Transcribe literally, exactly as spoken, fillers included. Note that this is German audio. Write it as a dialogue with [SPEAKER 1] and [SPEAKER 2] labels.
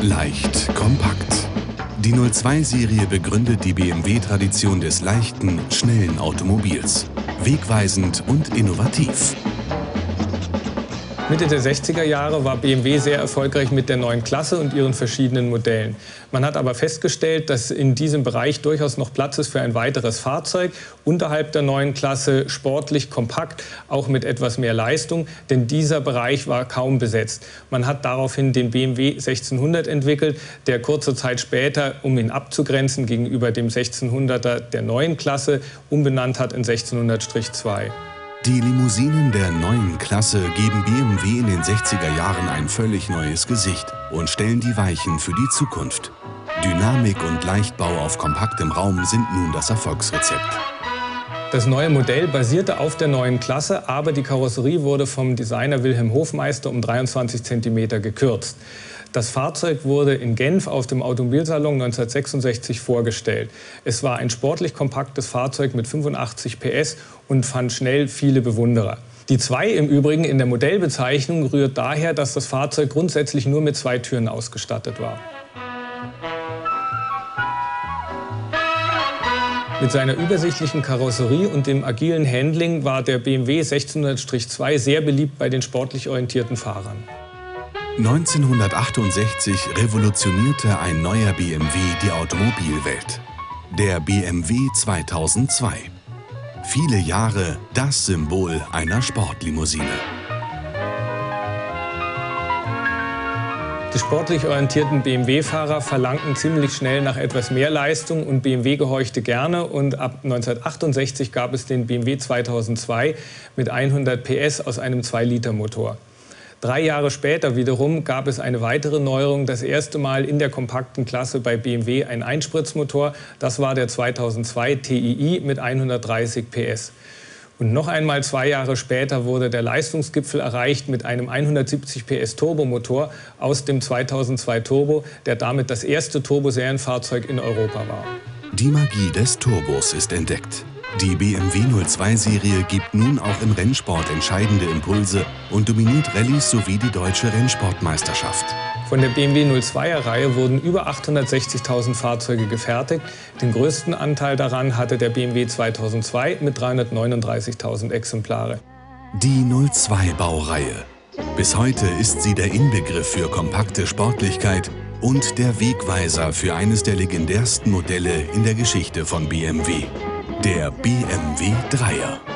[SPEAKER 1] Leicht kompakt. Die null zwei Serie begründet die B M W-Tradition des leichten, schnellen Automobils. Wegweisend und innovativ.
[SPEAKER 2] Mitte der sechziger Jahre war B M W sehr erfolgreich mit der neuen Klasse und ihren verschiedenen Modellen. Man hat aber festgestellt, dass in diesem Bereich durchaus noch Platz ist für ein weiteres Fahrzeug unterhalb der neuen Klasse, sportlich, kompakt, auch mit etwas mehr Leistung, denn dieser Bereich war kaum besetzt. Man hat daraufhin den B M W sechzehnhundert entwickelt, der kurze Zeit später, um ihn abzugrenzen gegenüber dem sechzehnhunderter der neuen Klasse, umbenannt hat in sechzehnhundert zwei.
[SPEAKER 1] Die Limousinen der neuen Klasse geben B M W in den sechziger Jahren ein völlig neues Gesicht und stellen die Weichen für die Zukunft. Dynamik und Leichtbau auf kompaktem Raum sind nun das Erfolgsrezept.
[SPEAKER 2] Das neue Modell basierte auf der neuen Klasse, aber die Karosserie wurde vom Designer Wilhelm Hofmeister um dreiundzwanzig Zentimeter gekürzt. Das Fahrzeug wurde in Genf auf dem Automobilsalon neunzehnhundertsechsundsechzig vorgestellt. Es war ein sportlich kompaktes Fahrzeug mit fünfundachtzig P S und fand schnell viele Bewunderer. Die zwei im Übrigen in der Modellbezeichnung rührt daher, dass das Fahrzeug grundsätzlich nur mit zwei Türen ausgestattet war. Mit seiner übersichtlichen Karosserie und dem agilen Handling war der B M W sechzehnhundert zwei sehr beliebt bei den sportlich orientierten Fahrern.
[SPEAKER 1] neunzehnhundertachtundsechzig revolutionierte ein neuer B M W die Automobilwelt. Der B M W zweitausendzwei. Viele Jahre das Symbol einer Sportlimousine.
[SPEAKER 2] Die sportlich orientierten B M W-Fahrer verlangten ziemlich schnell nach etwas mehr Leistung und B M W gehorchte gerne. Und ab neunzehnhundertachtundsechzig gab es den B M W zweitausendzwei mit hundert P S aus einem zwei Liter Motor. Drei Jahre später wiederum gab es eine weitere Neuerung, das erste Mal in der kompakten Klasse bei B M W ein Einspritzmotor. Das war der zweitausendzwei T I I mit hundertdreißig P S. Und noch einmal zwei Jahre später wurde der Leistungsgipfel erreicht mit einem hundertsiebzig P S Turbomotor aus dem zweitausendzwei Turbo, der damit das erste Turboserienfahrzeug in Europa war.
[SPEAKER 1] Die Magie des Turbos ist entdeckt. Die B M W null zwei Serie gibt nun auch im Rennsport entscheidende Impulse und dominiert Rallyes sowie die deutsche Rennsportmeisterschaft.
[SPEAKER 2] Von der B M W null zweier Reihe wurden über achthundertsechzigtausend Fahrzeuge gefertigt. Den größten Anteil daran hatte der B M W zweitausendzwei mit dreihundertneununddreißigtausend Exemplare.
[SPEAKER 1] Die null zwei Baureihe. Bis heute ist sie der Inbegriff für kompakte Sportlichkeit und der Wegweiser für eines der legendärsten Modelle in der Geschichte von B M W. Der B M W Dreier.